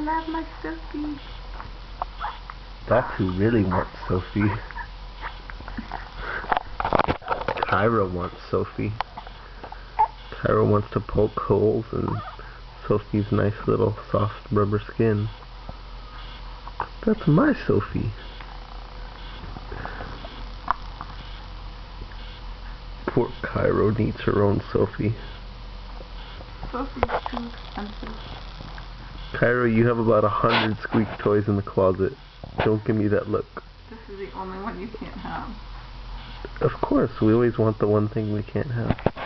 love my Sophie. That's who really wants Sophie. Cairo wants Sophie. Cairo wants to poke holes in Sophie's nice little soft rubber skin. That's my Sophie. Poor Cairo needs her own Sophie. Sophie's too expensive. Cairo, you have about 100 squeak toys in the closet. Don't give me that look. This is the only one you can't have. Of course, we always want the one thing we can't have.